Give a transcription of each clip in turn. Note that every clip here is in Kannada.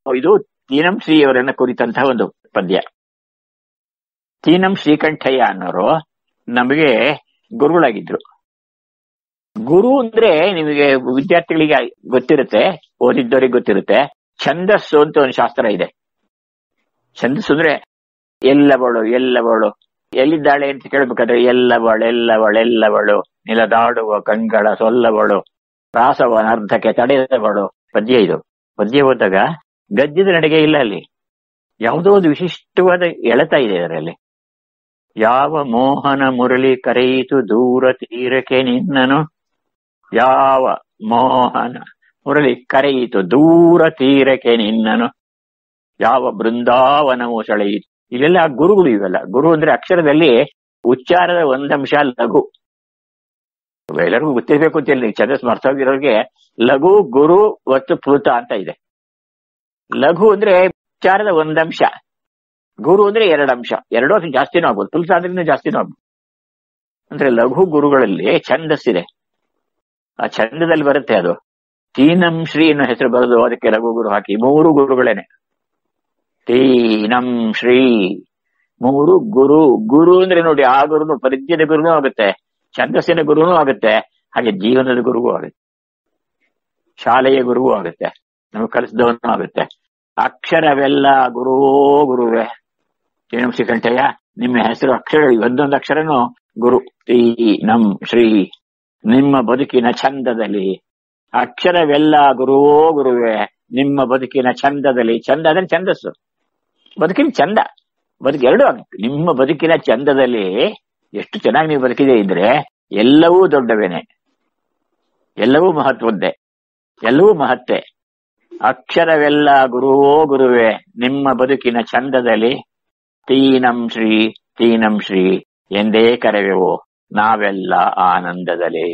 ಇದು ತೀನಂ ಶ್ರೀಯವರನ್ನ ಕುರಿತಂತಹ ಒಂದು ಪದ್ಯ. ತೀನಂ ಶ್ರೀಕಂಠಯ್ಯ ಅನ್ನೋರು ನಮಗೆ ಗುರುಗಳಾಗಿದ್ರು. ಗುರು ಅಂದ್ರೆ ನಿಮಗೆ ವಿದ್ಯಾರ್ಥಿಗಳಿಗೆ ಗೊತ್ತಿರುತ್ತೆ, ಓದಿದ್ದವರಿಗೆ ಗೊತ್ತಿರುತ್ತೆ. ಛಂದಸ್ಸು ಅಂತ ಒಂದು ಶಾಸ್ತ್ರ ಇದೆ. ಛಂದಸ್ಸು ಅಂದ್ರೆ ಎಲ್ಲವಳು ಎಲ್ಲಿದ್ದಾಳೆ ಅಂತ ಕೇಳ್ಬೇಕಾದ್ರೆ ಎಲ್ಲವಳು ನಿಲದಾಡುವ ಕಂಗಳ ಸೊಲ್ಲವಳು ರಾಸವನರ್ಧಕ್ಕೆ ತಡೆದವಳು ಪದ್ಯ. ಇದು ಪದ್ಯ ಓದಾಗ ಗದ್ಯದ ನಡೆಗೆ ಇಲ್ಲ, ಅಲ್ಲಿ ಯಾವುದೋ ಒಂದು ವಿಶಿಷ್ಟವಾದ ಎಳೆತ ಇದೆ ಇದರಲ್ಲಿ. ಯಾವ ಮೋಹನ ಮುರಳಿ ಕರೆಯಿತು ದೂರ ತೀರಕ್ಕೆ ನಿನ್ನನು, ಯಾವ ಮೋಹನ ಮುರಳಿ ಕರೆಯಿತು ದೂರ ತೀರಕ್ಕೆ ನಿನ್ನನು, ಯಾವ ಬೃಂದಾವನವು ಸೆಳೆಯಿತು. ಇವೆಲ್ಲ ಗುರುಗಳು. ಇವೆಲ್ಲ ಗುರು ಅಂದ್ರೆ ಅಕ್ಷರದಲ್ಲಿ ಉಚ್ಚಾರದ ಒಂದಂಶ ಲಘು. ಎಲ್ಲರಿಗೂ ಗೊತ್ತಿರ್ಬೇಕು ಅಂತ ಹೇಳಿ ಛಂದಸ್ ಮರ್ತೋಗಿರೋರಿಗೆ ಲಘು, ಗುರು ಮತ್ತು ಪ್ಲುತ ಅಂತ ಇದೆ. ಲಘು ಅಂದ್ರೆ ಉಚ್ಚಾರದ ಒಂದಂಶ, ಗುರು ಅಂದ್ರೆ 2 ಅಂಶ. 2 ಅಂಶ ಜಾಸ್ತಿನೂ ಆಗ್ಬೋದು, ಪ್ಲುತ ಅಂದ್ರೆ ಜಾಸ್ತಿನೂ ಆಗ್ಬೋದು. ಅಂದ್ರೆ ಲಘು ಗುರುಗಳಲ್ಲಿ ಛಂದಸ್ಸಿದೆ. ಆ ಛಂದದಲ್ಲಿ ಬರುತ್ತೆ ಅದು. ತೀನಂ ಶ್ರೀ ಅನ್ನೋ ಹೆಸರು ಬರೋದು, ಅದಕ್ಕೆ ಲಘು ಗುರು ಹಾಕಿ 3 ಗುರುಗಳೇನೆ. ತೀನಂ ಶ್ರೀ 3 ಗುರು. ಗುರು ಅಂದ್ರೆ ನೋಡಿ, ಆ ಗುರುನು ಪದ್ಯದ ಗುರುನೂ ಆಗುತ್ತೆ, ಛಂದಸ್ಸಿನ ಗುರುನೂ ಆಗುತ್ತೆ, ಹಾಗೆ ಜೀವನದ ಗುರುಗೂ ಆಗುತ್ತೆ, ಶಾಲೆಯ ಗುರುವೂ ಆಗುತ್ತೆ, ನಮಗೆ ಕಲಿಸಿದವನು ಆಗುತ್ತೆ. ಅಕ್ಷರವೆಲ್ಲ ಗುರುವೇ. ತೀನಂ ಶ್ರೀಕಂಠಯ್ಯ, ನಿಮ್ಮ ಹೆಸರು ಅಕ್ಷರ, ಒಂದೊಂದು ಅಕ್ಷರನು ಗುರು. ತೀನಂ ಶ್ರೀ, ನಿಮ್ಮ ಬದುಕಿನ ಛಂದದಲ್ಲಿ ಅಕ್ಷರವೆಲ್ಲ ಗುರುವೇ, ನಿಮ್ಮ ಬದುಕಿನ ಛಂದದಲ್ಲಿ. ಛಂದ ಅಂದ್ರೆ ಛಂದಸ್ಸು, ಬದುಕಿನ ಚಂದ, ಎರಡು ಆಗುತ್ತೆ. ನಿಮ್ಮ ಬದುಕಿನ ಚಂದದಲ್ಲಿ ಎಷ್ಟು ಚೆನ್ನಾಗಿ ನೀವು ಬದುಕಿದೆ ಇದ್ರೆ ಎಲ್ಲವೂ ದೊಡ್ಡವೇನೆ, ಎಲ್ಲವೂ ಮಹತ್ವದ್ದೇ, ಎಲ್ಲವೂ ಮಹತ್ವೆ. ಅಕ್ಷರವೆಲ್ಲ ಗುರುವೇ, ನಿಮ್ಮ ಬದುಕಿನ ಚಂದದಲ್ಲಿ ತೀನಂ ಶ್ರೀ ಎಂದೇ ಕರೆವೆವು ನಾವೆಲ್ಲ ಆನಂದದಲ್ಲಿ.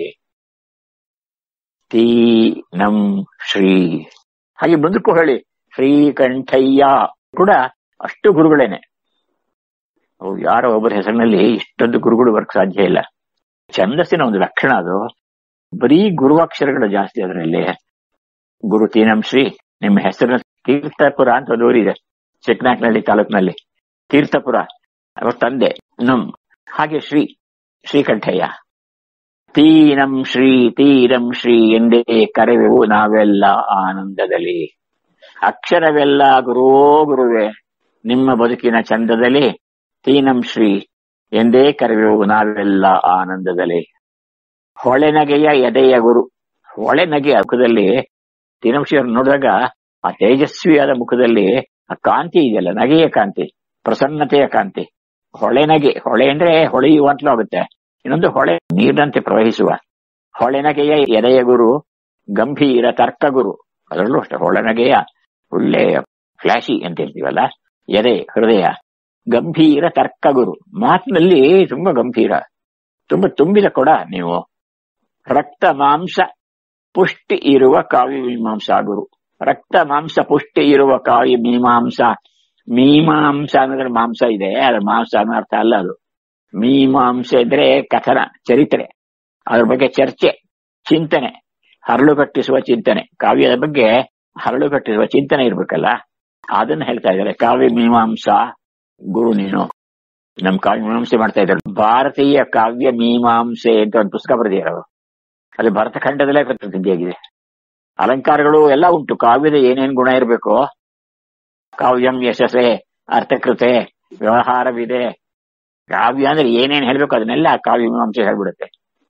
ತೀನಂ ಶ್ರೀ. ಹಾಗೆ ಮುಂದಕ್ಕೂ ಹೇಳಿ, ಶ್ರೀಕಂಠಯ್ಯ ಕೂಡ ಅಷ್ಟು ಗುರುಗಳೇನೆ. ಯಾರೋ ಒಬ್ಬರ ಹೆಸರಿನಲ್ಲಿ ಇಷ್ಟೊಂದು ಗುರುಗಳು ಬರಕ್ ಸಾಧ್ಯ ಇಲ್ಲ. ಛಂದಸ್ಸಿನ ಒಂದು ಲಕ್ಷಣ ಅದು. ಬರೀ ಗುರುವಾಕ್ಷರಗಳು ಜಾಸ್ತಿ ಅದರಲ್ಲಿ. ಗುರು ತೀನಂ ಶ್ರೀ, ನಿಮ್ಮ ಹೆಸರಿನ ತೀರ್ಥಪುರ ಅಂತ ಒಂದು ಊರಿದೆ ಚಿಕ್ಕನಾಕ್ನಹಳ್ಳಿ ತಾಲೂಕಿನಲ್ಲಿ. ತೀರ್ಥಪುರ ಅವ್ರ ತಂದೆ ಹಾಗೆ ಶ್ರೀಕಂಠಯ್ಯ. ತೀನಂ ಶ್ರೀ ಎಂದೇ ಕರೆವೆವು ನಾವೆಲ್ಲ ಆನಂದದಲ್ಲಿ. ಅಕ್ಷರವೆಲ್ಲ ಗುರುವೇ, ನಿಮ್ಮ ಬದುಕಿನ ಚಂದದಲ್ಲಿ ತೀನಂ ಶ್ರೀ ಎಂದೇ ಕರೆವೆವು ನಾವೆಲ್ಲ ಆನಂದದಲ್ಲಿ. ಹೊಳೆನಗೆಯ ಎದೆಯ ಗುರು. ಹೊಳೆನಗೆಯ ಮುಖದಲ್ಲಿ ತೀನಂ ಶ್ರೀ ಅವ್ರನ್ನ ನೋಡಿದಾಗ ಆ ತೇಜಸ್ವಿಯಾದ ಮುಖದಲ್ಲಿ ಆ ಕಾಂತಿ ಇದೆಯಲ್ಲ, ನಗೆಯ ಕಾಂತಿ, ಪ್ರಸನ್ನತೆಯ ಕಾಂತಿ. ಹೊಳೆನಗೆ, ಹೊಳೆ ಅಂದ್ರೆ ಹೊಳೆಯುವಂತಲೂ ಆಗುತ್ತೆ, ಇನ್ನೊಂದು ಹೊಳೆ ನೀರಿನಂತೆ ಪ್ರವಹಿಸುವ. ಹೊಳೆನಗೆಯ ಎದೆಯ ಗುರು ಗಂಭೀರ ತರ್ಕ ಗುರು. ಅದರಲ್ಲೂ ಅಷ್ಟೇ ಹೊಳೆನಗೆಯ ಒಳ್ಳೆಯ ಫ್ಲಾಶಿ ಅಂತ ಹೇಳ್ತೀವಲ್ಲ, ಎದೆ ಹೃದಯ ಗಂಭೀರ ತರ್ಕ ಗುರು. ಮಾತಿನಲ್ಲಿ ತುಂಬಾ ಗಂಭೀರ, ತುಂಬಾ ತುಂಬಿದ ಕೊಡ ನೀವು. ರಕ್ತ ಮಾಂಸ ಪುಷ್ಟಿ ಇರುವ ಕಾವ್ಯ ಮೀಮಾಂಸಾ ಗುರು. ರಕ್ತ ಮಾಂಸ ಪುಷ್ಟಿ ಇರುವ ಕಾವ್ಯ ಮೀಮಾಂಸಾ. ಮೀಮಾಂಸ ಅನ್ನೋದ್ರ ಮಾಂಸ ಇದೆ, ಅದ್ರ ಮಾಂಸ ಅನ್ನೋ ಅರ್ಥ ಅಲ್ಲ ಅದು. ಮೀಮಾಂಸೆ ಇದ್ರೆ ಕಥನ, ಚರಿತ್ರೆ, ಅದ್ರ ಬಗ್ಗೆ ಚರ್ಚೆ, ಚಿಂತನೆ, ಹರಳುಗಟ್ಟಿಸುವ ಚಿಂತನೆ. ಕಾವ್ಯದ ಬಗ್ಗೆ ಹರಳುಗಟ್ಟಿಸುವ ಚಿಂತನೆ ಇರ್ಬೇಕಲ್ಲ, ಅದನ್ನ ಹೇಳ್ತಾ ಇದ್ದಾರೆ. ಕಾವ್ಯ ಮೀಮಾಂಸಾ ಗುರು ನೀನು. ನಮ್ ಕಾವ್ಯ ಮೀಮಾಂಸೆ ಮಾಡ್ತಾ ಇದ್ದಾರೆ. ಭಾರತೀಯ ಕಾವ್ಯ ಮೀಮಾಂಸೆ ಅಂತ ಒಂದು ಪುಸ್ತಕ ಬರೆದಿದ್ದಾರೆ ಅವರು. ಅದು ಭರತಖಂಡದಲ್ಲೇ ಪ್ರಸಿದ್ಧಿಯಾಗಿದೆ. ಅಲಂಕಾರಗಳು ಎಲ್ಲ ಉಂಟು. ಕಾವ್ಯದ ಏನೇನ್ ಗುಣ ಇರಬೇಕು, ಕಾವ್ಯಂ ಯಶಸ್ಸೆ, ಅರ್ಥಕೃತೆ, ವ್ಯವಹಾರವಿದೆ. ಕಾವ್ಯ ಅಂದ್ರೆ ಏನೇನ್ ಹೇಳ್ಬೇಕು ಅದನ್ನೆಲ್ಲ ಕಾವ್ಯ ಮೀಮಾಂಸೆ ಹೇಳ್ಬಿಡುತ್ತೆ.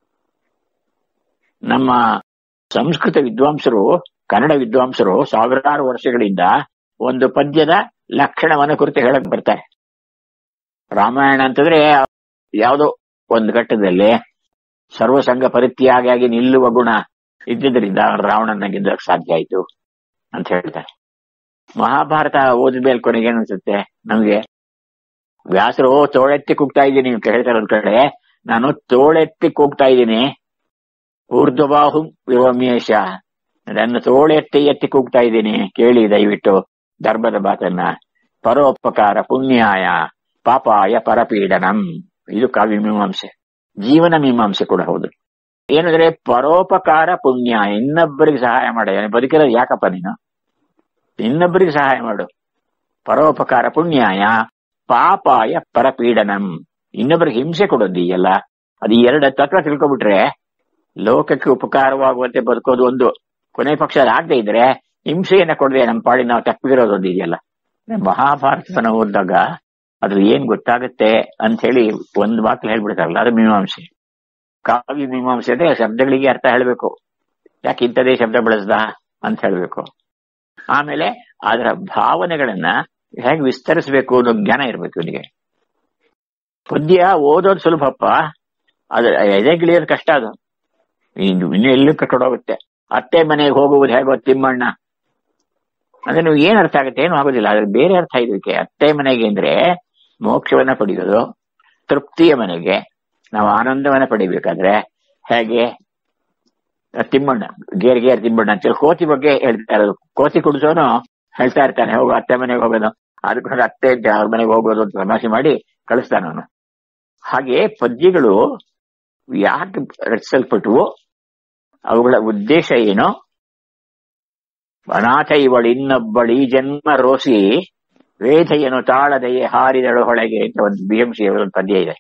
ನಮ್ಮ ಸಂಸ್ಕೃತ ವಿದ್ವಾಂಸರು, ಕನ್ನಡ ವಿದ್ವಾಂಸರು ಸಾವಿರಾರು ವರ್ಷಗಳಿಂದ ಒಂದು ಪದ್ಯದ ಲಕ್ಷಣವನ್ನು ಕುರಿತು ಹೇಳಕ್ ಬರ್ತಾರೆ. ರಾಮಾಯಣ ಅಂತಂದ್ರೆ ಯಾವುದೋ ಒಂದು ಘಟ್ಟದಲ್ಲಿ ಸರ್ವಸಂಗ ಪರಿತ್ಯಾಗಿ ನಿಲ್ಲುವ ಗುಣ ಇದ್ದಿದ್ದರಿಂದ ರಾವಣನ ಗೆಲ್ಲಕ್ಕೆ ಸಾಧ್ಯ ಆಯ್ತು ಅಂತ ಹೇಳ್ತಾರೆ. ಮಹಾಭಾರತ ಓದಿದ ಮೇಲೆ ಕೊನೆಗೆ ಏನಿಸುತ್ತೆ ನಮ್ಗೆ, ವ್ಯಾಸರು ತೋಳೆತ್ತಿ ಕೂಗ್ತಾ ಇದ್ದೀನಿ ಹೇಳ್ತಾರೆ ಒಂದ್ ಕಡೆ, ನಾನು ತೋಳೆತ್ತಿ ಕೂಗ್ತಾ ಇದ್ದೀನಿ. ಊರ್ಧ್ವಬಾಹು ವಿವಮೇಶ, ನನ್ನ ತೋಳೆತ್ತಿ ಎತ್ತಿ ಕೂಗ್ತಾ ಇದ್ದೀನಿ, ಕೇಳಿ ದಯವಿಟ್ಟು ಧರ್ಮದ ಮಾತನ್ನ. ಪರೋಪಕಾರ ಪುಣ್ಯಾಯ ಪಾಪಾಯ ಪರಪೀಡನಂ. ಇದು ಕಾವ್ಯ ಮೀಮಾಂಸೆ, ಜೀವನ ಮೀಮಾಂಸೆ ಕೂಡ ಹೌದು. ಏನಂದ್ರೆ ಪರೋಪಕಾರ ಪುಣ್ಯ, ಇನ್ನೊಬ್ಬರಿಗೆ ಸಹಾಯ ಮಾಡ. ಬದುಕಿರೋದು ಯಾಕಪ್ಪ ನೀನು? ಇನ್ನೊಬ್ಬರಿಗೆ ಸಹಾಯ ಮಾಡು. ಪರೋಪಕಾರ ಪುಣ್ಯಾಯ ಪಾಪಾಯ ಪರಪೀಡನಂ. ಇನ್ನೊಬ್ಬರಿಗೆ ಹಿಂಸೆ ಕೊಡೋದಿಯಲ್ಲ, ಅದು ಎರಡು ತತ್ವ ತಿಳ್ಕೊಬಿಟ್ರೆ ಲೋಕಕ್ಕೆ ಉಪಕಾರವಾಗುವಂತೆ ಬದುಕೋದು ಒಂದು, ಕೊನೆ ಪಕ್ಷ ಆಗದೆ ಇದ್ರೆ ಹಿಂಸೆಯನ್ನ ಕೊಡದೆ ನಮ್ಮ ಪಾಡಿ ನಾವು ತಪ್ಪಿರೋದೊಂದು ಇದೆಯಲ್ಲ. ಮಹಾಭಾರತನ ಓದಿದಾಗ ಅದು ಏನ್ ಗೊತ್ತಾಗುತ್ತೆ ಅಂತ ಹೇಳಿ ಒಂದು ಮಾತು ಹೇಳ್ಬಿಡ್ತಾರಲ್ಲ, ಅದು ಮೀಮಾಂಸೆ. ಕಾವ್ಯ ಮೀಮಾಂಸೆ ಅಂದ್ರೆ ಶಬ್ದಗಳಿಗೆ ಅರ್ಥ ಹೇಳ್ಬೇಕು, ಯಾಕೆ ಇಂಥದೇ ಶಬ್ದ ಬಳಸ್ದ ಅಂತ ಹೇಳ್ಬೇಕು. ಆಮೇಲೆ ಅದರ ಭಾವನೆಗಳನ್ನ ಹೇಗೆ ವಿಸ್ತರಿಸಬೇಕು ಅನ್ನೋ ಜ್ಞಾನ ಇರ್ಬೇಕು ಇವನಿಗೆ. ಪದ್ಯ ಓದೋದು ಸುಲಭಪ್ಪ, ಅದು ಎದೆಗಿಳಿಯೋದು ಕಷ್ಟ. ಅದು ಇನ್ನು ಎಲ್ಲೂ ಕಟ್ಟೋಗುತ್ತೆ. ಅತ್ತೆ ಮನೆಗೆ ಹೋಗುವುದು ಹೇಗೋ ತಿಮ್ಮಣ್ಣ ಅಂದ್ರೆ ನೀವು ಏನ್ ಅರ್ಥ ಆಗುತ್ತೆ, ಏನು ಆಗೋದಿಲ್ಲ. ಅದ್ರ ಬೇರೆ ಅರ್ಥ ಇದಕ್ಕೆ. ಅತ್ತೆ ಮನೆಗೆ ಅಂದ್ರೆ ಮೋಕ್ಷವನ್ನ ಪಡೆಯೋದು, ತೃಪ್ತಿಯ ಮನೆಗೆ ನಾವು ಆನಂದವನ್ನ ಪಡಿಬೇಕಾದ್ರೆ ಹೇಗೆ ತಿಮ್ಮಣ್ಣ ಗೇರ್ ತಿಮ್ಮಣ್ಣ ಅಂತೇಳಿ ಕೋತಿ ಬಗ್ಗೆ ಹೇಳ್ತಾ ಇರೋದು. ಕೋತಿ ಕುಡಿಸೋನು ಹೇಳ್ತಾ ಇರ್ತಾನೆ, ಹೋಗು ಅತ್ತೆ ಮನೆಗೆ ಹೋಗೋದು, ಅದಕ್ಕೆ ಅತ್ತೆ ಅವ್ರ ಮನೆಗೆ ಹೋಗೋದು ಅಂತ ತಮಾಷೆ ಮಾಡಿ ಕಳಿಸ್ತಾನ ಅವನು. ಹಾಗೆ ಪದ್ಯಗಳು ಯಾಕೆ ರಚಿಸಲ್ಪಟ್ಟವು, ಅವುಗಳ ಉದ್ದೇಶ ಏನು, ಅನಾಥ ಇವಳು ಇನ್ನೊಬ್ಬಳಿ ಜನ್ಮ ರೋಸಿ ವೇದೆಯನ್ನು ತಾಳದೆಯೇ ಹಾರಿದಳು ಹೊಳೆಗೆ ಅಂತ ಒಂದು BMC ಒಂದು ಪದ್ಯ ಇದೆ.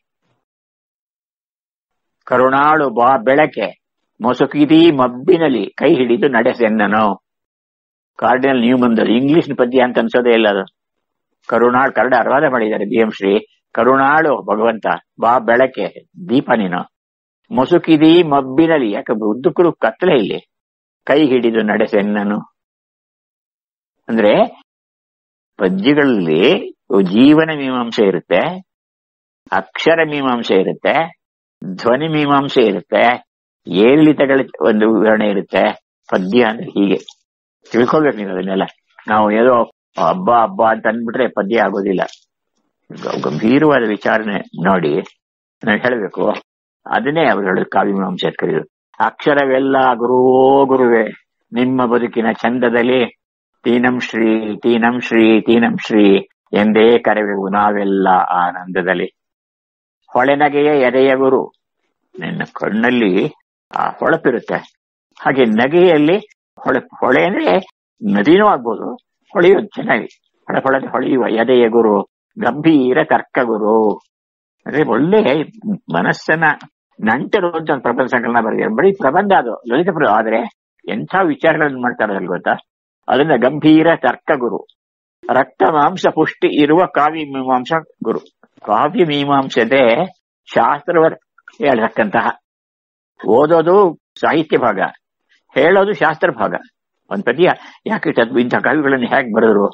ಕರುಣಾಳು ಬಾ ಬೆಳಕೆ ಮೊಸುಕಿದೀ ಮಬ್ಬಿನಲ್ಲಿ ಕೈ ಹಿಡಿದು ನಡೆಸೆನ್ನನು. ಕಾರ್ಡಿನಲ್ ನ್ಯೂಮನ್ ಇಂಗ್ಲಿಷ್ ಪದ್ಯ ಅಂತ ಅನ್ಸೋದೇ ಇಲ್ಲ ಅದು. ಕರುಣಾಳು ಕನ್ನಡ ಅನುವಾದ ಮಾಡಿದ್ದಾರೆ BMC. ಕರುಣಾಳು ಭಗವಂತ, ಬಾ ಬೆಳಕೆ ದೀಪ ನೀನು, ಮೊಸುಕಿದೀ ಮಬ್ಬಿನಲ್ಲಿ, ಯಾಕೆ ಉದ್ದಕ್ಕೂ ಕತ್ತಲೆ ಇಲ್ಲಿ, ಕೈ ಹಿಡಿದು ನಡೆಸೆನ್ನನು. ಅಂದ್ರೆ ಪದ್ಯಗಳಲ್ಲಿ ಜೀವನ ಮೀಮಾಂಸೆ ಇರುತ್ತೆ, ಅಕ್ಷರ ಮೀಮಾಂಸೆ ಇರುತ್ತೆ, ಧ್ವನಿ ಮೀಮಾಂಸೆ ಇರುತ್ತೆ, ಏರಿಳಿತಗಳ ಒಂದು ವಿವರಣೆ ಇರುತ್ತೆ. ಪದ್ಯ ಅಂದ್ರೆ ಹೀಗೆ ತಿಳ್ಕೊಳ್ಬೇಕು ನೀವು ಅದನ್ನೆಲ್ಲ. ನಾವು ಏನೋ ಹಬ್ಬ ಅಂತ ಅಂದ್ಬಿಟ್ರೆ ಪದ್ಯ ಆಗೋದಿಲ್ಲ. ಗಂಭೀರವಾದ ವಿಚಾರಣೆ ನೋಡಿ ನಾವು ಹೇಳಬೇಕು. ಅದನ್ನೇ ಅವರು ಹೇಳೋದು ಕಾವ್ಯ ಮೀಮಾಂಸೆ ಅಂತ ಕರೆಯೋದು. ಅಕ್ಷರವೆಲ್ಲ ಗುರುವೋ ಗುರುವೇ ನಿಮ್ಮ ಬದುಕಿನ ಚಂದದಲ್ಲಿ ತೀನಂ ಶ್ರೀ ತೀನಂ ಶ್ರೀ ತೀನಂ ಶ್ರೀ ಎಂದೇ ಕರೆವೆವು ನಾವೆಲ್ಲ ಆನಂದದಲ್ಲಿ. ಹೊಳೆನಗೆಯ ಎದೆಯ ಗುರು, ನಿನ್ನ ಕಣ್ಣಲ್ಲಿ ಆ ಹೊಳಪಿರುತ್ತೆ. ಹಾಗೆ ನಗೆಯಲ್ಲಿ ಹೊಳೆ ಅಂದ್ರೆ ನದಿನೂ ಆಗ್ಬೋದು, ಹೊಳೆಯೋದು ಚೆನ್ನಾಗಿ ಹೊಳೆ ಹೊಳೆಯುವ ಎದೆಯ ಗುರು ಗಂಭೀರ ತರ್ಕ ಗುರು. ಅಂದ್ರೆ ಒಳ್ಳೆ ಮನಸ್ಸನ್ನ ನಂಟರುವಂತ ಒಂದು ಪ್ರಬಂಧ ಸಂಕಲನ ಬರೆದಿದ್ದಾರೆ. ಬರೀ ಪ್ರಬಂಧ ಅದು ಲಲಿತ ಆದ್ರೆ ಎಂಥ ವಿಚಾರಗಳನ್ನು ಮಾಡ್ತಾರಲ್ಲ ಗೊತ್ತಾ. ಅದನ್ನ ಗಂಭೀರ ತರ್ಕ ಗುರು, ರಕ್ತ ಮಾಂಸ ಪುಷ್ಟಿ ಇರುವ ಕಾವ್ಯ ಮೀಮಾಂಸ ಗುರು. ಕಾವ್ಯ ಮೀಮಾಂಸೆ ಶಾಸ್ತ್ರವ ಹೇಳ್ತಕ್ಕಂತಹ, ಓದೋದು ಸಾಹಿತ್ಯ ಭಾಗ, ಹೇಳೋದು ಶಾಸ್ತ್ರ ಭಾಗ. ಒಂದ್ ಪದ್ಯ ಯಾಕೆ ಇಂಥ ಕವಿಗಳನ್ನು ಹೇಗೆ ಬರೆದ್ರು,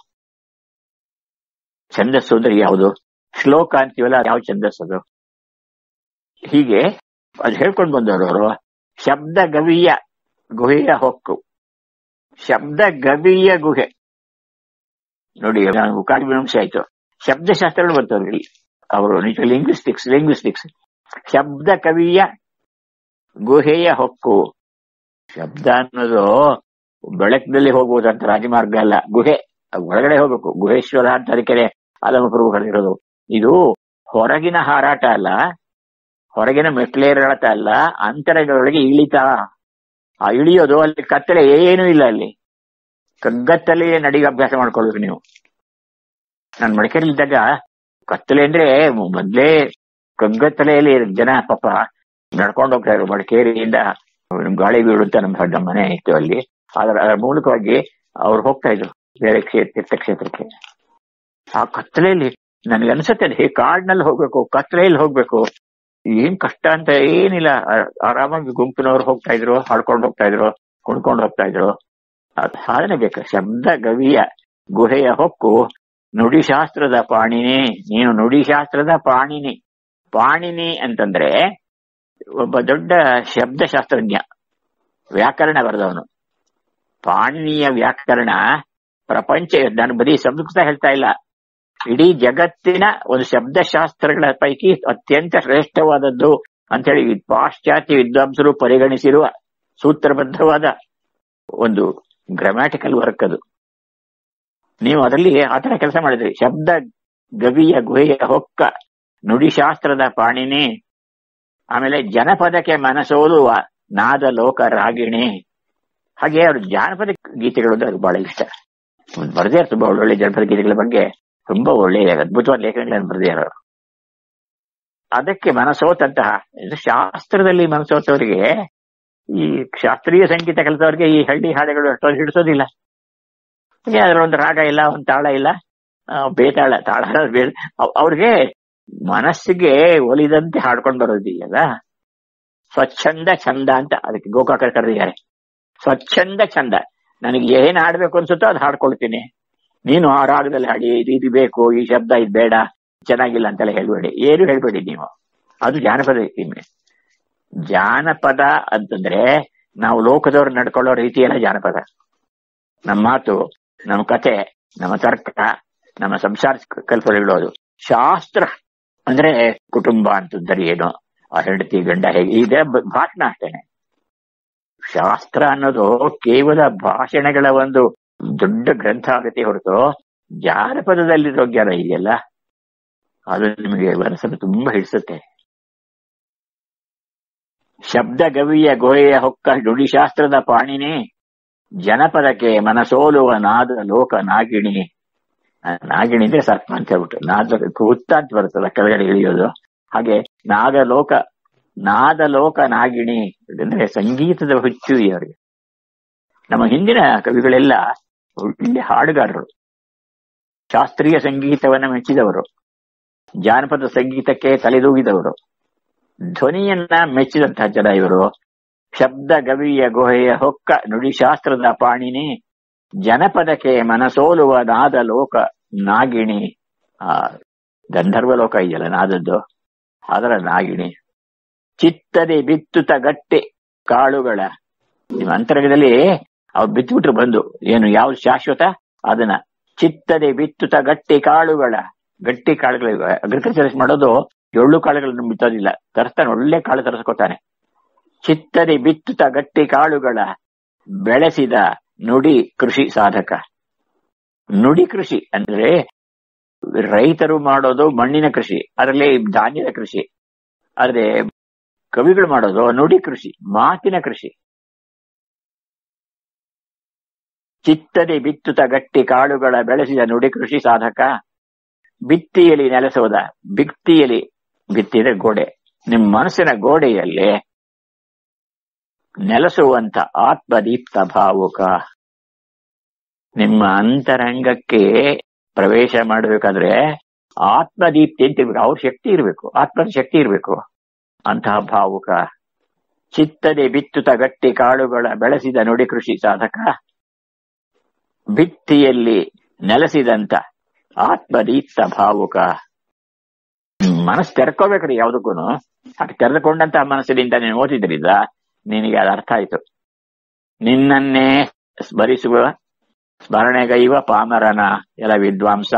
ಛಂದಸ್ಸು ಅಂದ್ರೆ ಯಾವುದು, ಶ್ಲೋಕ ಅಂತೀವಲ್ಲ ಯಾವ ಛಂದಸ್ಸದು, ಹೀಗೆ ಅದು ಹೇಳ್ಕೊಂಡು ಬಂದವರು ಅವರು. ಶಬ್ದ ಗವಿಯ ಗುಹೆಯ ಹೊಕ್ಕು, ಶಬ್ದ ಗವಿಯ ಗುಹೆ ನೋಡಿ. ಕಾವ್ಯ ಮೀಮಾಂಸೆ ಆಯ್ತು, ಶಬ್ದಶಾಸ್ತ್ರಗಳು ಬರ್ತವ್ರಿಗೆ ಅವರು ನಿಜ ಲಿಂಗ್ವಿಸ್ಟಿಕ್ಸ್. ಶಬ್ದ ಕವಿಯ ಗುಹೆಯ ಹೊಕ್ಕು. ಶಬ್ದ ಅನ್ನೋದು ಬೆಳಕಿನಲ್ಲಿ ಹೋಗುವುದಂತ ರಾಜಮಾರ್ಗ ಅಲ್ಲ, ಗುಹೆ ಒಳಗಡೆ ಹೋಗ್ಬೇಕು. ಗುಹೇಶ್ವರ ಅಂತ ಅದಕ್ಕೆ ಆಲಮಪ್ರಭು ಕರೆದಿರೋದು. ಇದು ಹೊರಗಿನ ಹಾರಾಟ ಅಲ್ಲ, ಹೊರಗಿನ ಮೆಟ್ಲೇರಾಟ ಅಲ್ಲ, ಅಂತರಗಳೊಳಗೆ ಇಳಿತ. ಆ ಇಳಿಯೋದು ಅಲ್ಲಿ ಕತ್ತಲೆ ಏನೂ ಇಲ್ಲ, ಅಲ್ಲಿ ಕಗ್ಗತ್ತಲೆಯೇ ನಡಿಗೆ ಅಭ್ಯಾಸ ಮಾಡ್ಕೊಳ್ಬೇಕು ನೀವು. ನಾನು ಮಡಿಕೇರಿಲಿದ್ದಾಗ ಕತ್ತಲೆ ಅಂದ್ರೆ ಮೊದ್ಲೇ ಕಗ್ಗತ್ತಲೆಯಲ್ಲಿ ಜನ ಪಾಪ ನಡ್ಕೊಂಡು ಹೋಗ್ತಾ ಇದ್ರು. ಮಡಿಕೇರಿಯಿಂದ ಗಾಳಿ ಬೀಳುತ್ತ ನಮ್ಮ ಮನೆ ಇತ್ತು ಅಲ್ಲಿ. ಅದರ ಮೂಲಕವಾಗಿ ಅವ್ರು ಹೋಗ್ತಾ ಇದ್ರು ಬೇರೆ ತೀರ್ಥಕ್ಷೇತ್ರಕ್ಕೆ. ಆ ಕತ್ತಲೆಯಲ್ಲಿ ನನ್ಗನ್ಸತ್ತೆ ಅದು ಹೇಗೆ ಕಾಡಿನಲ್ಲಿ ಹೋಗ್ಬೇಕು, ಕತ್ತಲೆಯಲ್ಲಿ ಹೋಗ್ಬೇಕು, ಏನ್ ಕಷ್ಟ ಅಂತ ಏನಿಲ್ಲ. ಆರಾಮಾಗಿ ಗುಂಪಿನವ್ರು ಹೋಗ್ತಾ ಇದ್ರು, ಹಾಡ್ಕೊಂಡು ಹೋಗ್ತಾ ಇದ್ರು, ಕುಣ್ಕೊಂಡು ಹೋಗ್ತಾ ಇದ್ರು. ಸಾಧನೆ ಬೇಕು. ಶಬ್ದ ಗವಿಯ ಗುಹೆಯ ಹೊಕ್ಕು ನುಡಿಶಾಸ್ತ್ರದ ಪಾಣಿನಿ. ನೀನು ನುಡಿಶಾಸ್ತ್ರದ ಪಾಣಿನಿ. ಪಾಣಿನಿ ಅಂತಂದ್ರೆ ಒಬ್ಬ ದೊಡ್ಡ ಶಬ್ದಶಾಸ್ತ್ರಜ್ಞ, ವ್ಯಾಕರಣ ಬರೆದವನು. ಪಾಣಿನಿಯ ವ್ಯಾಕರಣ ಪ್ರಪಂಚ, ನಾನು ಬರೀ ಸಂಸ್ಕೃತ ಹೇಳ್ತಾ ಇಲ್ಲ, ಇಡೀ ಜಗತ್ತಿನ ಒಂದು ಶಬ್ದಶಾಸ್ತ್ರಗಳ ಪೈಕಿ ಅತ್ಯಂತ ಶ್ರೇಷ್ಠವಾದದ್ದು ಅಂತ ಹೇಳಿ ಪಾಶ್ಚಾತ್ಯ ವಿದ್ವಾಂಸರು ಪರಿಗಣಿಸಿರುವ ಸೂತ್ರಬದ್ಧವಾದ ಒಂದು ಗ್ರಾಮ್ಯಾಟಿಕಲ್ ವರ್ಕ್ ಅದು. ನೀವು ಅದರಲ್ಲಿ ಆತರ ಕೆಲಸ ಮಾಡಿದ್ರಿ. ಶಬ್ದ ಗವಿಯ ಗುಹೆಯ ಹೊಕ್ಕ ನುಡಿಶಾಸ್ತ್ರದ ಪಾಣಿನಿ. ಆಮೇಲೆ ಜನಪದಕ್ಕೆ ಮನಸೋಲುವ ನಾದ ಲೋಕ ರಾಗಿಣಿ. ಹಾಗೆ ಅವ್ರ ಜಾನಪದ ಗೀತೆಗಳು ಅಂದ್ರೆ ಅವ್ರಿಗೆ ಬಹಳ ಇಷ್ಟ. ಬರೆದಿದ್ದಾರೆ ತುಂಬಾ ಒಳ್ಳೊಳ್ಳೆ ಜನಪದ ಗೀತೆಗಳ ಬಗ್ಗೆ ತುಂಬಾ ಒಳ್ಳೆಯ ಅದ್ಭುತವಾದ ಲೇಖನಗಳನ್ನು ಬರೆದಿದ್ದಾರೆ ಅವರು. ಅದಕ್ಕೆ ಮನಸೋತಂತಹ ಶಾಸ್ತ್ರದಲ್ಲಿ ಮನಸೋತವರಿಗೆ, ಈ ಶಾಸ್ತ್ರೀಯ ಸಂಗೀತ ಕಲಿತವರಿಗೆ ಈ ಹಳ್ಳಿ ಹಾಡುಗಳು ಅಷ್ಟೊಂದು ಹಿಡಿಸೋದಿಲ್ಲ. ಅದರೊಂದು ರಾಗ ಇಲ್ಲ, ಒಂದು ತಾಳ ಇಲ್ಲ, ಬೇತಾಳ ತಾಳ ಅವ್ರಿಗೆ ಮನಸ್ಸಿಗೆ ಒಲಿದಂತೆ ಹಾಡ್ಕೊಂಡು ಬರೋದಿಲ್ಲ. ಸ್ವಚ್ಛಂದ ಚಂದ ಅಂತ ಅದಕ್ಕೆ ಗೋಕಾಕರು ಕರೆದಿದ್ದಾರೆ. ಸ್ವಚ್ಛಂದ ಚಂದ, ನನಗೆ ಏನ್ ಹಾಡ್ಬೇಕು ಅನ್ಸುತ್ತೋ ಅದು ಹಾಡ್ಕೊಳ್ತೀನಿ, ನೀನು ಆ ರಾಗದಲ್ಲಿ ಹಾಡಿ, ಇದು ಬೇಕು, ಈ ಶಬ್ದ ಇದು ಬೇಡ, ಚೆನ್ನಾಗಿಲ್ಲ ಅಂತೆಲ್ಲ ಹೇಳ್ಬೇಡಿ, ಏನು ಹೇಳ್ಬೇಡಿ ನೀವು. ಅದು ಜಾನಪದ ರೀತಿ. ಜಾನಪದ ಅಂತಂದ್ರೆ ನಾವು ಲೋಕದವ್ರು ನಡ್ಕೊಳ್ಳೋ ರೀತಿಯಲ್ಲ ಜಾನಪದ. ನಮ್ಮ ಮಾತು, ನಮ್ಮ ಕತೆ, ನಮ್ಮ ತರ್ಕ, ನಮ್ಮ ಸಂಸಾರ ಕಲ್ಪನೆಗಳು. ಅದು ಶಾಸ್ತ್ರ ಅಂದ್ರೆ ಕುಟುಂಬ ಅಂತಂದ್ರೆ ಏನು, ಆ ಹೆಂಡತಿ ಗಂಡ ಹೇಗೆ, ಇದೆ ಭಾಷಣ ಅಷ್ಟೇನೆ. ಶಾಸ್ತ್ರ ಅನ್ನೋದು ಕೇವಲ ಭಾಷಣಗಳ ಒಂದು ದೊಡ್ಡ ಗ್ರಂಥ ಆಗತ್ತೆ ಹೊರತು ಜಾನಪದದಲ್ಲಿರೋ ಜ್ಞಾನ ಇದೆಯಲ್ಲ, ಅದು ನಿಮಗೆ ಮನಸ್ಸನ್ನು ತುಂಬಾ ಹಿಡಿಸುತ್ತೆ. ಶಬ್ದ ಗವಿಯ ಗೋಯೆಯ ಹೊಕ್ಕ ನುಡಿಶಾಸ್ತ್ರದ ಪಾಣಿನಿ, ಜನಪದಕ್ಕೆ ಮನಸೋಲುವ ನಾದ ಲೋಕ ನಾಗಿಣಿ. ನಾಗಿಣಿ ಅಂದ್ರೆ ಸರ್ಪ ಅಂತ ಹೇಳ್ಬಿಟ್ಟು, ನಾದ ಹುತ್ತ ಅಂತ ಬರುತ್ತಲ್ಲ ಕೆಳಗಡೆ ಇಳಿಯೋದು, ಹಾಗೆ ನಾದಲೋಕ ನಾಗಿಣಿ ಅಂದ್ರೆ ಸಂಗೀತದ ಹುಚ್ಚು ಅವರಿಗೆ. ನಮ್ಮ ಹಿಂದಿನ ಕವಿಗಳೆಲ್ಲ ಒಳ್ಳೆ ಹಾಡುಗಾರರು, ಶಾಸ್ತ್ರೀಯ ಸಂಗೀತವನ್ನ ಮೆಚ್ಚಿದವರು, ಜಾನಪದ ಸಂಗೀತಕ್ಕೆ ತಲೆದೂಗಿದವರು, ಧ್ವನಿಯನ್ನ ಮೆಚ್ಚಿದಂತಹ ಜನ ಇವರು. ಶಬ್ದ ಗವಿಯ ಗುಹೆಯ ಹೊಕ್ಕ ನುಡಿಶಾಸ್ತ್ರದ ಪಾಣಿನಿ, ಜನಪದಕ್ಕೆ ಮನಸೋಲುವ ನಾದ ಲೋಕ ನಾಗಿಣಿ. ಆ ಗಂಧರ್ವ ಲೋಕ ಇದೆಯಲ್ಲ ನಾದದ್ದು, ಅದರ ನಾಗಿಣಿ. ಚಿತ್ತದೆ ಬಿತ್ತುತ್ತ ಗಟ್ಟಿ ಕಾಳುಗಳ, ನಿಮ್ಮ ಅಂತರಂಗದಲ್ಲಿ ಅವ್ರು ಬಿತ್ತುಬಿಟ್ರು ಬಂದು, ಏನು ಯಾವ್ದು ಶಾಶ್ವತ ಅದನ್ನ ಚಿತ್ತದೆ ಬಿತ್ತುತ್ತ ಗಟ್ಟಿ ಕಾಳುಗಳ. ಗಟ್ಟಿ ಕಾಳುಗಳು ಅಗ್ರಿಕಲ್ಚರ್ ಮಾಡೋದು ಎಳ್ಳು ಕಾಳುಗಳನ್ನು ಬಿತ್ತೋದಿಲ್ಲ, ತರಿಸ್ತಾನೆ, ಒಳ್ಳೆ ಕಾಳು ತರಿಸ್ಕೊತಾನೆ. ಚಿತ್ತದೆ ಬಿತ್ತುತ್ತ ಗಟ್ಟಿ ಕಾಳುಗಳ ಬೆಳೆಸಿದ ನುಡಿ ಕೃಷಿ ಸಾಧಕ. ನುಡಿ ಕೃಷಿ ಅಂದ್ರೆ ರೈತರು ಮಾಡೋದು ಮಣ್ಣಿನ ಕೃಷಿ, ಅದರಲ್ಲಿ ಧಾನ್ಯದ ಕೃಷಿ. ಆದ್ರೆ ಕವಿಗಳು ಮಾಡೋದು ನುಡಿ ಕೃಷಿ, ಮಾತಿನ ಕೃಷಿ. ಚಿತ್ತದೆ ಬಿತ್ತುತ್ತ ಗಟ್ಟಿ ಕಾಳುಗಳ ಬೆಳೆಸಿದ ನುಡಿ ಕೃಷಿ ಸಾಧಕ. ಭಿತ್ತಿಯಲ್ಲಿ ನೆಲೆಸೋದ, ಭಿತ್ತಿಯಲ್ಲಿ, ಭಿತ್ತಿದ ಗೋಡೆ, ನಿಮ್ಮ ಮನಸ್ಸಿನ ಗೋಡೆಯಲ್ಲಿ ನೆಲೆಸುವಂತ ಆತ್ಮದೀಪ್ತ ಭಾವುಕ. ನಿಮ್ಮ ಅಂತರಂಗಕ್ಕೆ ಪ್ರವೇಶ ಮಾಡಬೇಕಾದ್ರೆ ಆತ್ಮದೀಪ್ತಿ ಅಂತ ಇರ್ಬೇಕು, ಅವ್ರ ಶಕ್ತಿ ಇರ್ಬೇಕು, ಆತ್ಮದ ಶಕ್ತಿ ಇರ್ಬೇಕು, ಅಂತಹ ಭಾವುಕ. ಚಿತ್ತದೆ ಬಿತ್ತುತ್ತ ಗಟ್ಟಿ ಕಾಳುಗಳ ಬೆಳೆಸಿದ ನುಡಿ ಕೃಷಿ ಸಾಧಕ. ಭಿತ್ತಿಯಲ್ಲಿ ನೆಲೆಸಿದಂತ ಆತ್ಮದೀಪ್ತ ಭಾವುಕ. ಮನಸ್ಸು ತೆರ್ಕೋಬೇಕ್ರಿ ಯಾವ್ದಕ್ಕೂ. ಹಾಗೆ ತೆರೆದುಕೊಂಡಂತಹ ಮನಸ್ಸಿನಿಂದ ನೀನು ಓದಿದ್ರಿಂದ ನಿನಗೆ ಅದು ಅರ್ಥ ಆಯ್ತು. ನಿನ್ನನ್ನೇ ಸ್ಮರಿಸುವ ಸ್ಮರಣೆಗೈವ ಪಾಮರನ ಎಲ ವಿದ್ವಾಂಸ.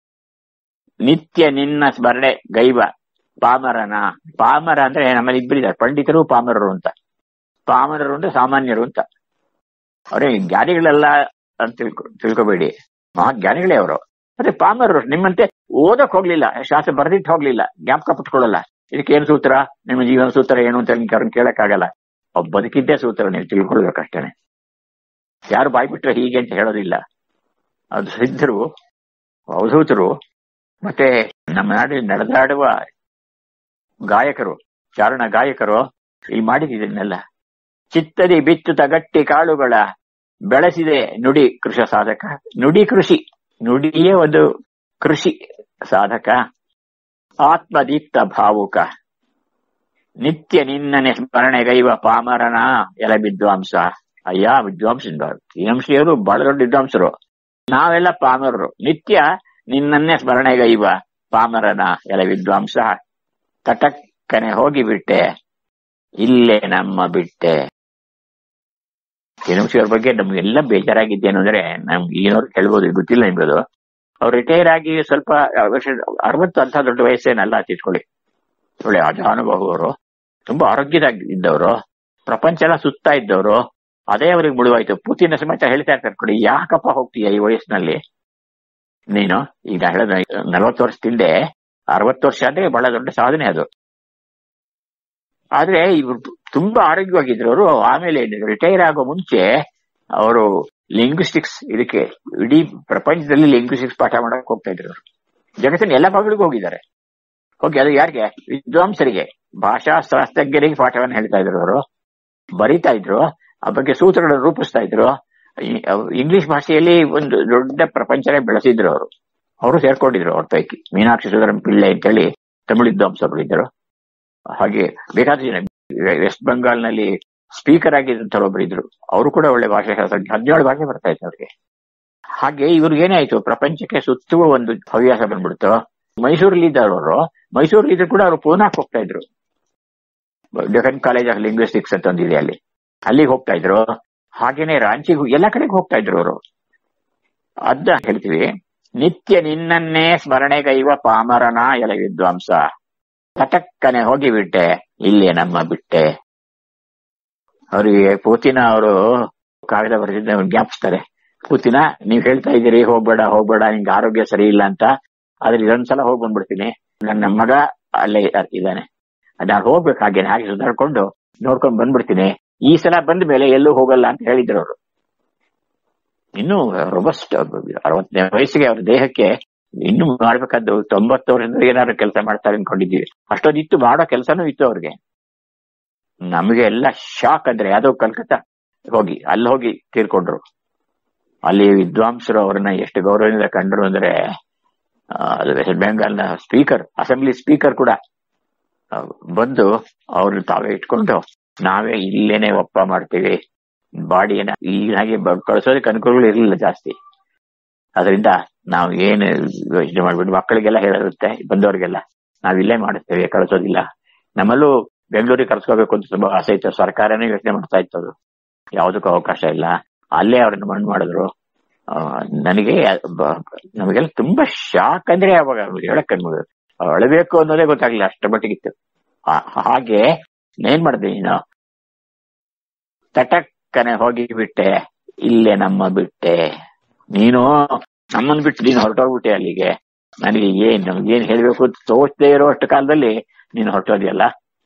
ನಿತ್ಯ ನಿನ್ನ ಸ್ಮರಣೆ ಗೈವ ಪಾಮರನ. ಪಾಮರ ಅಂದ್ರೆ ನಮ್ಮಲ್ಲಿ ಇಬ್ಬರಿದ್ದಾರೆ, ಪಂಡಿತರು ಪಾಮರರು ಅಂತ. ಪಾಮರರು ಅಂದ್ರೆ ಸಾಮಾನ್ಯರು ಅಂತ. ಅವ್ರೇ ಜ್ಞಾನಿಗಳೆಲ್ಲ ಅಂತ ತಿಳ್ಕೊಬೇಡಿ, ಮಹಾಜ್ಞಾನಿಗಳೇ ಅವರು. ಮತ್ತೆ ಪಾಮರರು ನಿಮ್ಮಂತೆ ಓದಕ್ ಹೋಗ್ಲಿಲ್ಲ, ಶಾಸ್ತ್ರ ಬರೆದಿಟ್ಟು ಹೋಗ್ಲಿಲ್ಲ, ಜ್ಞಾಪಕ ಪಟ್ಕೊಳ್ಳಲ್ಲ. ಇದಕ್ಕೆ ಏನು ಸೂತ್ರ, ನಿಮ್ಮ ಜೀವನ ಸೂತ್ರ ಏನು ಅಂತ ಅವ್ರನ್ನ ಕೇಳಕ್ಕಾಗಲ್ಲ. ಅವ್ರು ಬದುಕಿದ್ದೇ ಸೂತ್ರ, ನೀವು ತಿಳ್ಕೊಳ್ಬೇಕಷ್ಟೇನೆ. ಯಾರು ಬಾಯ್ಬಿಟ್ರೆ ಹೀಗೆ ಅಂತ ಹೇಳೋದಿಲ್ಲ. ಅದು ಸಿದ್ಧರು, ಅವಧೂತರು, ಮತ್ತೆ ನಮ್ಮ ನಾಡಿನಲ್ಲಿ ನಡೆದಾಡುವ ಗಾಯಕರು, ಚಾರಣ ಗಾಯಕರು ಇಲ್ಲಿ ಮಾಡಿದ್ದನ್ನೆಲ್ಲ. ಚಿತ್ತದಿ ಬಿತ್ತುತ್ತ ಗಟ್ಟಿ ಕಾಳುಗಳ ಬೆಳೆಸಿದೆ ನುಡಿ ಕೃಷಿ ಸಾಧಕ. ನುಡಿ ಕೃಷಿ, ನುಡಿಯೇ ಒಂದು ಕೃಷಿ ಸಾಧಕ. ಆತ್ಮದೀಪ್ತ ಭಾವುಕ. ನಿತ್ಯ ನಿನ್ನನೆ ಸ್ಮರಣೆಗೈವ ಪಾಮರನ ಎಲ ವಿದ್ವಾಂಸ. ಅಯ್ಯ ವಿದ್ವಾಂಸ, ಶ್ರೀಯವರು ಬಹಳ ದೊಡ್ಡ ವಿದ್ವಾಂಸರು, ನಾವೆಲ್ಲ ಪಾಮರರು. ನಿತ್ಯ ನಿನ್ನನ್ನೇ ಸ್ಮರಣೆಗೈವ ಪಾಮರನ ಎಲ ವಿದ್ವಾಂಸ. ತಟಕ್ಕನೆ ಹೋಗಿಬಿಟ್ಟೆ, ಇಲ್ಲೇ ನಮ್ಮ ಬಿಟ್ಟೆ. ಶ್ರೀಯವ್ರ ಬಗ್ಗೆ ನಮ್ಗೆಲ್ಲ ಬೇಜಾರಾಗಿದ್ದೇನು ಅಂದ್ರೆ, ನಮ್ಗೆ ಏನವ್ರು ಕೇಳ್ಬೋದು, ಗೊತ್ತಿಲ್ಲ ನಿಮ್ಗದು. ಅವ್ರು ರಿಟೈರ್ ಆಗಿ ಸ್ವಲ್ಪ 60 ಅಂತ ದೊಡ್ಡ ವಯಸ್ಸೇನಲ್ಲ ತಿಳ್ಕೊಳ್ಳಿ. ಒಳ್ಳೆ ಅಜಾನುಭವ ಅವರು, ತುಂಬಾ ಆರೋಗ್ಯದಾಗಿ ಇದ್ದವರು, ಪ್ರಪಂಚ ಎಲ್ಲ ಸುತ್ತಾ ಇದ್ದವರು. ಅದೇ ಅವ್ರಿಗೆ ಮುಳುವಾಯ್ತು. ಪೂತಿನ ಸಮೇತ ಹೇಳ್ತಾ ಇರ್ತಾರೆ ಕೊಡಿ, ಯಾಕಪ್ಪ ಹೋಗ್ತೀಯ ಈ ವಯಸ್ಸಿನಲ್ಲಿ ನೀನು? ಈಗ ಹೇಳೋದು 40 ವರ್ಷದಿಂದ 60 ವರ್ಷ ಅಂದ್ರೆ ಬಹಳ ದೊಡ್ಡ ಸಾಧನೆ ಅದು. ಆದ್ರೆ ಇವ್ರು ತುಂಬಾ ಆರೋಗ್ಯವಾಗಿದ್ರು ಅವರು. ಆಮೇಲೆ ರಿಟೈರ್ ಆಗೋ ಮುಂಚೆ ಅವರು ಲಿಂಗ್ವಿಸ್ಟಿಕ್ಸ್ ಇದಕ್ಕೆ ಇಡೀ ಪ್ರಪಂಚದಲ್ಲಿ ಲಿಂಗ್ವಿಸ್ಟಿಕ್ಸ್ ಪಾಠ ಮಾಡಕ್ ಹೋಗ್ತಾ ಇದ್ರು ಅವರು. ಜಗತ್ತಿನ ಎಲ್ಲ ಭಾಗಗಳಿಗೂ ಹೋಗಿದ್ದಾರೆ. ಹೋಗಿ ಅದು ಯಾರಿಗೆ? ವಿದ್ವಾಂಸರಿಗೆ, ಭಾಷಾಶಾಸ್ತ್ರಜ್ಞರಿಗೆ ಪಾಠವನ್ನು ಹೇಳ್ತಾ ಇದ್ರು ಅವರು. ಬರೀತಾ ಇದ್ರು, ಆ ಬಗ್ಗೆ ಸೂತ್ರಗಳನ್ನು ರೂಪಿಸ್ತಾ ಇದ್ರು. ಇಂಗ್ಲಿಷ್ ಭಾಷೆಯಲ್ಲಿ ಒಂದು ದೊಡ್ಡ ಪ್ರಪಂಚನೇ ಬೆಳೆಸಿದ್ರು ಅವರು. ಅವರು ಸೇರ್ಕೊಂಡಿದ್ರು ಅವ್ರ ಪೈಕಿ. ಮೀನಾಕ್ಷಿ ಸುಂದರಂ ಪಿಳ್ಳೆ ಅಂತೇಳಿ ತಮಿಳು ವಿದ್ವಾಂಸರು ಇದ್ದರು. ಹಾಗೆ ಬೇಕಾದ ಜನ ವೆಸ್ಟ್ ಬೆಂಗಾಲ್ನಲ್ಲಿ ಸ್ಪೀಕರ್ ಆಗಿದ್ದಂಥವ್ರು ಒಬ್ರು ಇದ್ರು. ಅವರು ಕೂಡ ಒಳ್ಳೆ ಭಾಷಾಶಾಸ್ತ್ರಜ್ಞ, 17 ಭಾಷೆ ಬರ್ತಾ ಇತ್ತು ಅವ್ರಿಗೆ. ಹಾಗೆ ಇವ್ರಿಗೆ ಏನಾಯ್ತು, ಪ್ರಪಂಚಕ್ಕೆ ಸುತ್ತುವ ಒಂದು ಹವ್ಯಾಸ ಬಂದ್ಬಿಡ್ತು. ಮೈಸೂರಲ್ಲಿ ಇದ್ದವರು, ಮೈಸೂರಲ್ಲಿ ಇದ್ರು ಕೂಡ ಅವರು ಪೂನಾಕ್ ಹೋಗ್ತಾ ಇದ್ರು. ಡೆಕ್ಕನ್ ಕಾಲೇಜ್ ಆಫ್ ಲಿಂಗ್ವಿಸ್ಟಿಕ್ಸ್ ಅಂತ ಒಂದಿದೆ ಅಲ್ಲಿ, ಅಲ್ಲಿಗೆ ಹೋಗ್ತಾ ಇದ್ರು. ಹಾಗೇನೆ ರಾಂಚಿಗೂ ಎಲ್ಲ ಕಡೆಗೆ ಹೋಗ್ತಾ ಇದ್ರು ಅವರು. ಅದ ಹೇಳ್ತೀವಿ, ನಿತ್ಯ ನಿನ್ನನ್ನೇ ಸ್ಮರಣೆಗೈವ ಪಾಮರನ ಎಲೆ ವಿದ್ವಾಂಸ, ತಟಕ್ಕನೆ ಹೋಗಿಬಿಟ್ಟೆ ಇಲ್ಲೇ ನಮ್ಮ ಬಿಟ್ಟೆ. ಅವರಿಗೆ ಪೂತಿನ ಅವರು ಕಾಗದ ಬರೆದಿದ್ದ ಜ್ಞಾಪಿಸ್ತಾರೆ. ಪೂತಿನ, ನೀವ್ ಹೇಳ್ತಾ ಇದ್ದೀರಿ ಹೋಗ್ಬೇಡ ಹೋಗ್ಬೇಡ, ನಿಂಗೆ ಆರೋಗ್ಯ ಸರಿ ಇಲ್ಲ ಅಂತ. ಆದ್ರೆ ಇದೊಂದ್ಸಲ ಹೋಗಿ ಬಂದ್ಬಿಡ್ತೀನಿ, ನನ್ನ ಮಗ ಅಲ್ಲೇ ಇದ್ದಾನೆ, ನಾನು ಹೋಗ್ಬೇಕು, ಹಾಗೇನೆ ಹಾಗೆ ಸುಧಾರ್ಕೊಂಡು ನೋಡ್ಕೊಂಡ್ ಬಂದ್ಬಿಡ್ತೀನಿ. ಈ ಸಲ ಬಂದ ಮೇಲೆ ಎಲ್ಲೂ ಹೋಗಲ್ಲ ಅಂತ ಹೇಳಿದ್ರು ಅವರು. ಇನ್ನು ರೊಬಸ್ಟ್ 60ನೇ ವಯಸ್ಸಿಗೆ ಅವ್ರ ದೇಹಕ್ಕೆ ಇನ್ನು ಮಾಡ್ಬೇಕಾದ್ದು 90 ವರ್ಷದಿಂದ ಏನಾದ್ರು ಕೆಲಸ ಮಾಡ್ತಾರೆ ಅನ್ಕೊಂಡಿದ್ದೀವಿ. ಅಷ್ಟೊಂದಿತ್ತು, ಮಾಡೋ ಕೆಲಸನೂ ಇತ್ತು ಅವ್ರಿಗೆ. ನಮಗೆ ಎಲ್ಲ ಶಾಕ್ ಅಂದ್ರೆ, ಅದು ಕಲ್ಕತ್ತಾ ಹೋಗಿ ಅಲ್ಲಿ ಹೋಗಿ ತೀರ್ಕೊಂಡ್ರು. ಅಲ್ಲಿ ವಿದ್ವಾಂಸರು ಅವ್ರನ್ನ ಎಷ್ಟು ಗೌರವದಿಂದ ಕಂಡ್ರು ಅಂದ್ರೆ, ಅದು ವೆಸ್ಟ್ ಬೆಂಗಾಲ್ನ ಸ್ಪೀಕರ್, ಅಸೆಂಬ್ಲಿ ಸ್ಪೀಕರ್ ಕೂಡ ಬಂದು ಅವ್ರನ್ನ ತಾವೇ ಇಟ್ಕೊಂಡು, ನಾವೇ ಇಲ್ಲೇನೆ ಒಪ್ಪ ಮಾಡ್ತೀವಿ, ಬಾಡಿಯನ್ನ ಈಗಾಗೆ ಕಳಿಸೋದಕ್ಕೆ ಅನುಕೂಲಗಳು ಇರಲಿಲ್ಲ ಜಾಸ್ತಿ. ಅದರಿಂದ ನಾವು ಏನು ಯೋಚನೆ ಮಾಡ್ಬಿಟ್ಟು ಮಕ್ಕಳಿಗೆಲ್ಲ ಹೇಳಿರುತ್ತೆ, ಬಂದವ್ರಿಗೆಲ್ಲ ನಾವಿಲ್ಲೇ ಮಾಡುತ್ತೇವೆ, ಕಳಿಸೋದಿಲ್ಲ. ನಮ್ಮಲ್ಲೂ ಬೆಂಗಳೂರಿಗೆ ಕರ್ಸ್ಕೋಬೇಕು ಅಂತ ತುಂಬಾ ಆಸೆ ಇತ್ತು. ಸರ್ಕಾರನೇ ಯೋಚನೆ ಮಾಡ್ತಾ ಇತ್ತು, ಅದು ಯಾವುದಕ್ಕೂ ಅವಕಾಶ ಇಲ್ಲ. ಅಲ್ಲೇ ಅವ್ರನ್ನ ಮಣ್ಣು ಮಾಡಿದ್ರು. ನಮಗೆಲ್ಲ ತುಂಬಾ ಶಾಕ್ ಅಂದ್ರೆ ಅವಾಗ ಹೇಳಕ್ ಅಳಬೇಕು ಅನ್ನೋದೇ ಗೊತ್ತಾಗ್ಲಿಲ್ಲ, ಅಷ್ಟರ ಮಟ್ಟಿಗಿತ್ತು. ಹಾಗೆ ಏನ್ ಮಾಡಿದೆ ನೀನು, ತಟಕ್ಕನೆ ಹೋಗಿ ಬಿಟ್ಟೆ ಇಲ್ಲೇ ನಮ್ಮ ಬಿಟ್ಟೆ. ನೀನು ನಮ್ಮನ್ ಬಿಟ್ಟು ನೀನು ಹೊರಟೋಗ್ಬಿಟ್ಟೆ ಅಲ್ಲಿಗೆ. ನನಗೆ ಏನ್ ಹೇಳ್ಬೇಕು ತೋಚದೇ ಇರೋ ಅಷ್ಟು ಕಾಲದಲ್ಲಿ ನೀನು ಹೊರಟೋದಿಯಲ್ಲ.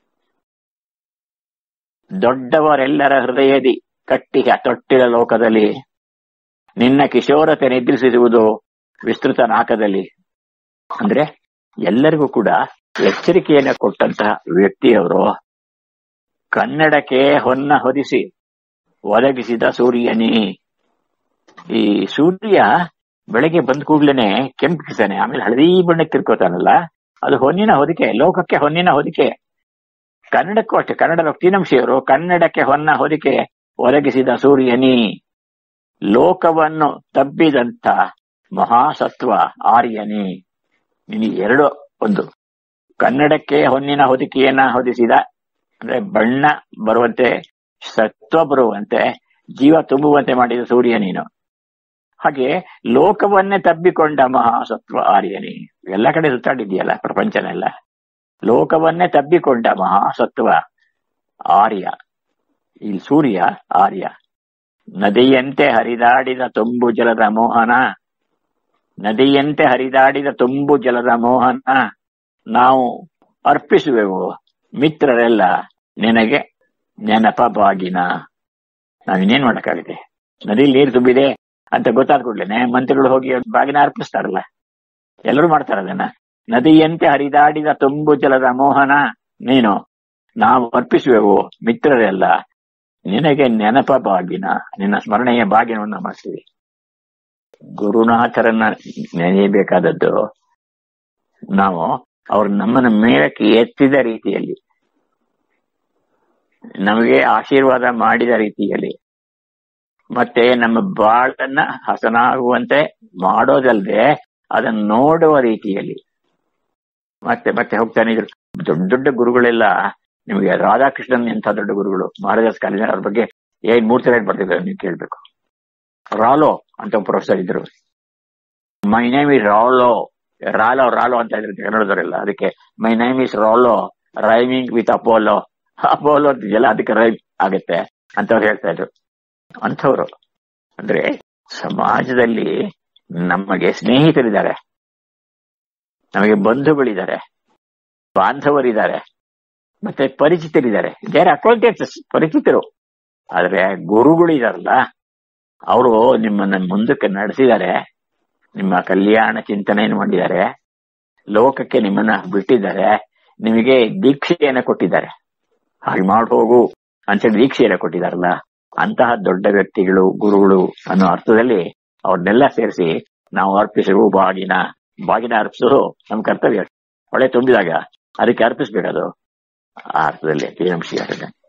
ದೊಡ್ಡವರೆಲ್ಲರ ಹೃದಯದಿ ಕಟ್ಟಿ ತೊಟ್ಟಿದ ಲೋಕದಲ್ಲಿ ನಿನ್ನ ಕಿಶೋರತೆ ನಿದ್ರಿಸುವುದು ವಿಸ್ತೃತ ನಾಕದಲ್ಲಿ. ಅಂದ್ರೆ ಎಲ್ಲರಿಗೂ ಕೂಡ ಎಚ್ಚರಿಕೆಯನ್ನ ಕೊಟ್ಟಂತಹ ವ್ಯಕ್ತಿಯವರು. ಕನ್ನಡಕ್ಕೆ ಹೊನ್ನ ಹೊದಿಸಿ ಒದಗಿಸಿದ ಸೂರ್ಯನೇ. ಈ ಸೂರ್ಯ ಬೆಳಗ್ಗೆ ಬಂದ ಕೂಡ್ಲೇನೆ ಕೆಂಪಿಸ್ತಾನೆ, ಆಮೇಲೆ ಹಳದಿ ಬಣ್ಣಕ್ಕೆ ತಿರ್ಕೋತಾನಲ್ಲ, ಅದು ಹೊನ್ನಿನ ಹೊದಿಕೆ, ಲೋಕಕ್ಕೆ ಹೊನ್ನಿನ ಹೊದಿಕೆ. ಕನ್ನಡಕ್ಕೂ ಅಷ್ಟೇ, ಕನ್ನಡದ ತೀನಂಶಿಯವರು ಕನ್ನಡಕ್ಕೆ ಹೊನ್ನ ಹೊದಿಕೆ ಒದಗಿಸಿದ ಸೂರ್ಯನಿ. ಲೋಕವನ್ನು ತಬ್ಬಿದಂತ ಮಹಾಸತ್ವ ಆರ್ಯನಿ. ನಿನಗೆ ಎರಡು, ಒಂದು ಕನ್ನಡಕ್ಕೆ ಹೊನ್ನಿನ ಹೊದಿಕೆಯನ್ನ ಹೊದಿಸಿದ, ಅಂದ್ರೆ ಬಣ್ಣ ಬರುವಂತೆ, ಸತ್ವ ಬರುವಂತೆ, ಜೀವ ತುಂಬುವಂತೆ ಮಾಡಿದ ಸೂರ್ಯ ನೀನು. ಹಾಗೆ ಲೋಕವನ್ನೇ ತಬ್ಬಿಕೊಂಡ ಮಹಾಸತ್ವ ಆರ್ಯನಿ. ಎಲ್ಲ ಕಡೆ ಸುತ್ತಾಡಿದ್ಯಲ್ಲ ಪ್ರಪಂಚನೆಲ್ಲ. ಲೋಕವನ್ನೇ ತಬ್ಬಿಕೊಂಡ ಮಹಾಸತ್ವ ಆರ್ಯ, ಈ ಸೂರ್ಯ ಆರ್ಯ. ನದಿಯಂತೆ ಹರಿದಾಡಿದ ತುಂಬು ಜಲದ ಮೋಹನ, ನದಿಯಂತೆ ಹರಿದಾಡಿದ ತುಂಬು ಜಲದ ಮೋಹನ. ನಾವು ಅರ್ಪಿಸುವೆವು ಮಿತ್ರರೆಲ್ಲ ನಿನಗೆ ನೆನಪ ಬಾಗಿನ. ನಾವಿನ್ನೇನ್ ಮಾಡಕ್ಕಾಗಿದೆ, ನದಿಯಲ್ಲಿ ನೀರು ತುಂಬಿದೆ ಅಂತ ಗೊತ್ತಾದ ಕೂಡ್ಲೇನೆ ಮಂತ್ರಿಗಳು ಹೋಗಿ ಬಾಗಿನ ಅರ್ಪಿಸ್ತಾರಲ್ಲ, ಎಲ್ಲರೂ ಮಾಡ್ತಾರ ಅದನ್ನ. ನದಿಯಂತೆ ಹರಿದಾಡಿದ ತುಂಬು ಜಲದ ಮೋಹನ ನೀನು, ನಾವು ಅರ್ಪಿಸುವೆವು ಮಿತ್ರರೆಲ್ಲ ನಿನಗೆ ನೆನಪ ಬಾಗಿನ. ನಿನ್ನ ಸ್ಮರಣೆಯ ಬಾಗಿನವನ್ನು ಮಾಡ್ತೀವಿ. ಗುರುನಾಥರನ್ನ ನೆನೆಯಬೇಕಾದದ್ದು ನಾವು ಅವ್ರು ನಮ್ಮನ್ನ ಮೇಲಕ್ಕೆ ಎತ್ತಿದ ರೀತಿಯಲ್ಲಿ, ನಮಗೆ ಆಶೀರ್ವಾದ ಮಾಡಿದ ರೀತಿಯಲ್ಲಿ, ಮತ್ತೆ ನಮ್ಮ ಬಾಳನ್ನ ಹಸನಾಗುವಂತೆ ಮಾಡೋದಲ್ಲದೆ ಅದನ್ನ ನೋಡುವ ರೀತಿಯಲ್ಲಿ. ಮತ್ತೆ ಮತ್ತೆ ಹೋಗ್ತಾನೆ ಇದ್ರು. ದೊಡ್ಡ ದೊಡ್ಡ ಗುರುಗಳೆಲ್ಲ, ನಿಮಗೆ ರಾಧಾಕೃಷ್ಣನ್ ಎಂಥ ದೊಡ್ಡ ಗುರುಗಳು, ಮಹಾರಾಜಾಸ್ ಕಾಲೇಜ್, ಅವ್ರ ಬಗ್ಗೆ 3 ಸಲ ಬರ್ತಿದ್ದಾರೆ, ನೀವು ಕೇಳ್ಬೇಕು. ರಾಲೋ ಅಂತ ಪ್ರೊಫೆಸರ್ ಇದ್ರು. ಮೈ ನೇಮ್ ಇಸ್ ರಾಲೋ, ರಾಲೋ ಅಂತ ಇದ್ರು ಕನ್ನಡದವರೆಲ್ಲ. ಅದಕ್ಕೆ my name is Ralo rhyming with Apollo. Apollo ಅಂತಿದೆಯಲ್ಲ, ಅದಕ್ಕೆ ರೈಮ್ ಆಗತ್ತೆ ಅಂತವ್ರು ಹೇಳ್ತಾ ಇದ್ರು. ಅಂಥವ್ರು ಅಂದ್ರೆ ಸಮಾಜದಲ್ಲಿ ನಮಗೆ ಸ್ನೇಹಿತರಿದ್ದಾರೆ, ನಮಗೆ ಬಂಧುಗಳಿದ್ದಾರೆ, ಬಾಂಧವರಿದ್ದಾರೆ, ಮತ್ತೆ ಪರಿಚಿತರಿದ್ದಾರೆ. ದೇರ್ ಅಕ್ವಾಂಟೆನ್ಸಸ್, ಪರಿಚಿತರು. ಆದ್ರೆ ಗುರುಗಳು ಇದಾರಲ್ಲ, ಅವರು ನಿಮ್ಮನ್ನ ಮುಂದಕ್ಕೆ ನಡೆಸಿದ್ದಾರೆ, ನಿಮ್ಮ ಕಲ್ಯಾಣ ಚಿಂತನೆಯನ್ನು ಮಾಡಿದ್ದಾರೆ, ಲೋಕಕ್ಕೆ ನಿಮ್ಮನ್ನ ಬಿಟ್ಟಿದ್ದಾರೆ, ನಿಮಗೆ ದೀಕ್ಷೆಯನ್ನ ಕೊಟ್ಟಿದ್ದಾರೆ. ಹಾಗೆ ಮಾಡಿ ಹೋಗು ಅಂತೇಳಿ ದೀಕ್ಷೆಯನ್ನ ಕೊಟ್ಟಿದಾರಲ್ಲ, ಅಂತಹ ದೊಡ್ಡ ವ್ಯಕ್ತಿಗಳು, ಗುರುಗಳು ಅನ್ನೋ ಅರ್ಥದಲ್ಲಿ ಅವ್ರನ್ನೆಲ್ಲ ಸೇರಿಸಿ ನಾವು ಅರ್ಪಿಸುವ ಬಾಗಿನ ಅರ್ಪಿಸೋದು ನಮ್ಮ ಕರ್ತವ್ಯ. ಹೊಳೆ ತುಂಬಿದಾಗ ಅದಕ್ಕೆ ಅರ್ಪಿಸ್ಬೇಕದು. ಆ ಅರ್ಥದಲ್ಲಿ ತೀನಂ ಶ್ರೀ